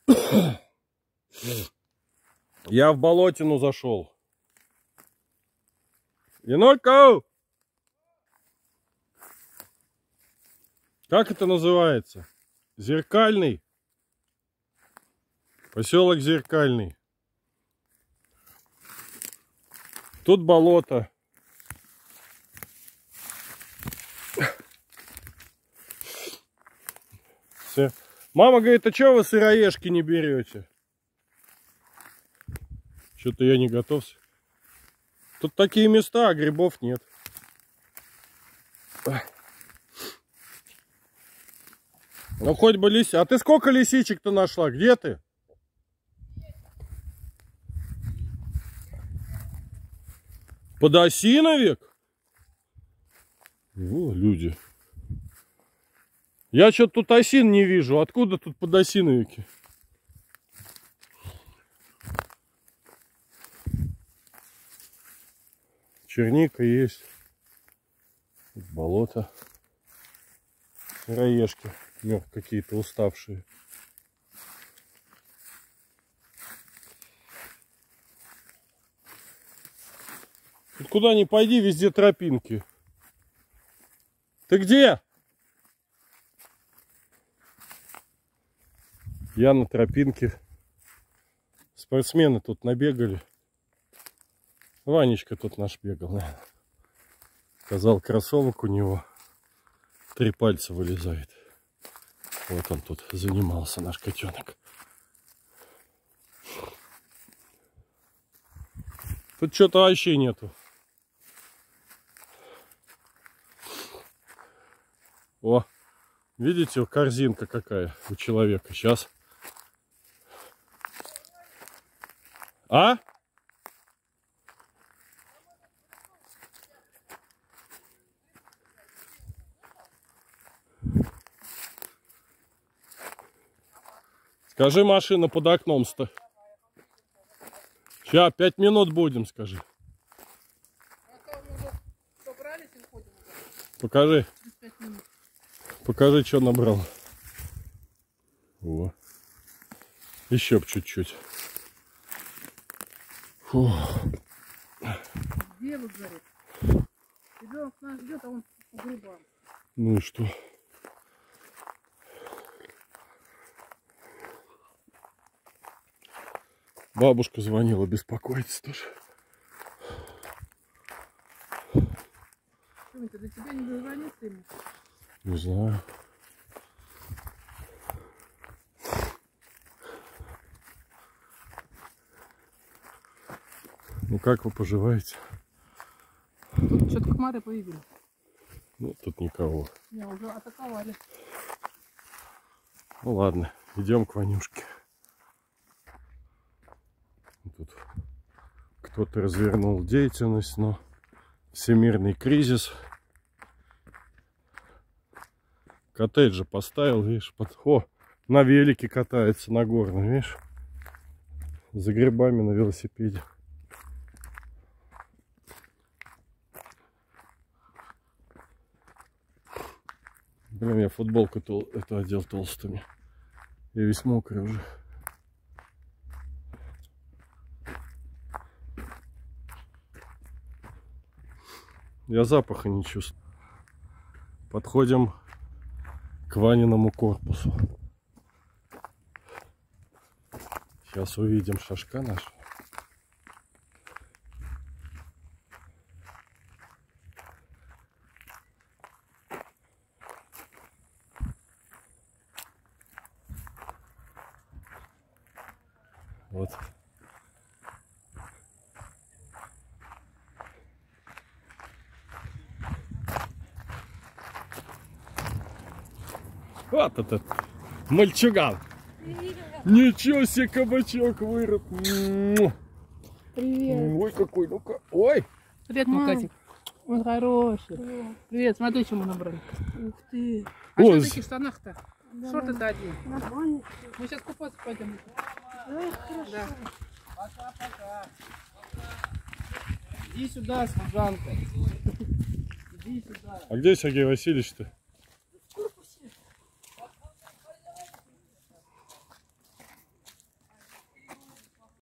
Я в болотину зашел. Енотка! Как это называется? Зеркальный. Поселок Зеркальный. Тут болото. Все. Мама говорит, а что вы сыроежки не берете? Что-то я не готов. Тут такие места, а грибов нет. Ну хоть бы лисичек. А ты сколько лисичек-то нашла? Где ты? Подосиновик? О, люди. Я что-то тут осин не вижу. Откуда тут подосиновики? Черника есть. Болото. Сыроежки. Какие-то уставшие. Тут куда ни пойди, везде тропинки. Ты где? Я на тропинке. Спортсмены тут набегали. Ванечка тут наш бегал, наверное. Сказал, кроссовок у него 3 пальца вылезает. Вот он тут занимался, наш котенок. Тут что-то вообще нету. О, видите, корзинка какая у человека. Сейчас. А? Скажи, машина под окном-то. Сейчас 5 минут будем, скажи. Покажи. Покажи, что набрал. О. Еще чуть-чуть. Где вот горит? Ребенок нас ждет, а он по грибам. Ну и что? Бабушка звонила, беспокоится тоже. Что это, до тебя не дозвонится ему? Не знаю. Ну как вы поживаете? Тут что-то комары появились. Ну, тут никого. Не, уже атаковали. Ну ладно, идем к Ванюшке. Тут кто-то развернул деятельность, но всемирный кризис. Коттеджи поставил, видишь, на велике катается, на горном, видишь, за грибами на велосипеде. Блин, я футболку эту одел толстыми. Я весь мокрый уже. Я запаха не чувствую. Подходим к Ваниному корпусу. Сейчас увидим шашка наш. Вот. Вот этот мальчуган. Ничего себе, кабачок вырос. Привет. Ой, какой, ну-ка. Ой. Привет, Макасик. Он хороший. Привет, смотри, что мы набрали. Ух ты. А Ой. что в таких штанах-то? Шорты-то одни. Мы сейчас купаться пойдем. Да. Пока-пока. Иди сюда, служанка. Иди сюда. А где Сергей Васильевич-то?